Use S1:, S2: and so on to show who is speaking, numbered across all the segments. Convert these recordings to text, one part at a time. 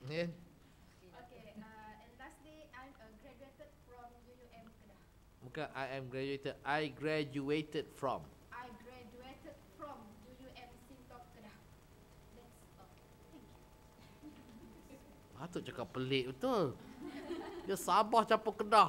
S1: Yeah.
S2: Okay, and lastly, I'm graduated from UUM Kedah.
S1: Bukan I am graduated. I graduated from.
S2: I graduated from UUM Sintok Kedah. That's all. Thank you.
S1: Patut cakap pelik betul. Dia Sabah campur Kedah.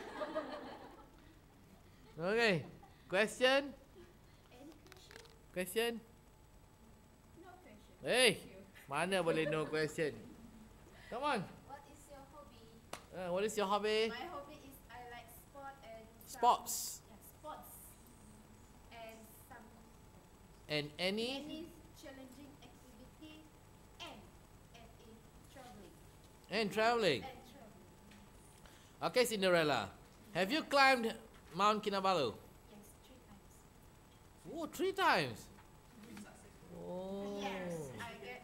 S1: Okay. Question?
S2: Any question?
S1: Question?
S2: No question.
S1: Hey, mana boleh no question? Come on.
S2: What is your hobby?
S1: What is your hobby?
S2: My hobby is I like sport and some,
S1: Sports.
S2: Yeah, sports and some
S1: And
S2: any challenging activity and in traveling.
S1: and traveling.
S2: And traveling.
S1: Okay, Cinderella. Have you climbed Mount Kinabalu?
S2: Yes, 3 times.
S1: Oh, 3 times. Oh.
S2: Yes, I get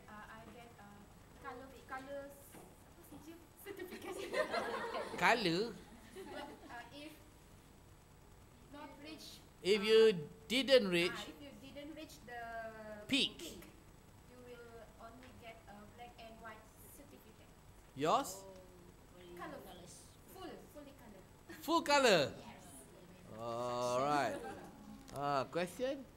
S2: colors certification.
S1: Color.
S2: But if not reach,
S1: If you didn't reach,
S2: if you didn't reach the
S1: Peak.
S2: you will only get a black and white certificate.
S1: yours
S2: Color, fully color.
S1: full color.
S2: Yes.
S1: Alright. Question?